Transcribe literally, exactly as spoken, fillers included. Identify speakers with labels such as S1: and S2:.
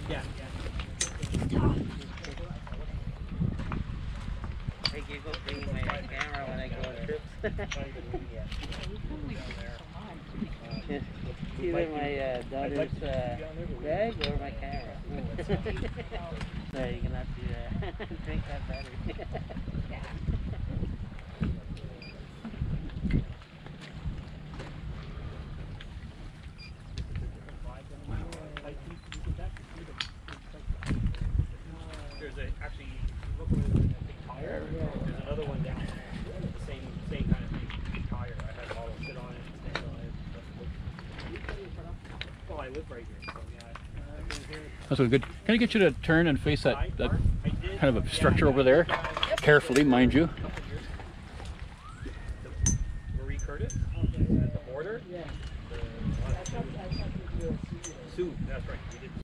S1: Yeah.
S2: I give up bringing my camera when I go on trips. Either my uh, daughter's uh, bag or my camera. So you're gonna have to uh, drink that battery.
S1: There's a, actually, look over the big tire. There's another one down there. The same, same kind of thing. Big tire. I had a model sit on it, stand on it. Well, I live right here, so yeah.
S3: That's what good. Can I get you to turn and face that, that kind of a structure over there? Carefully, mind you.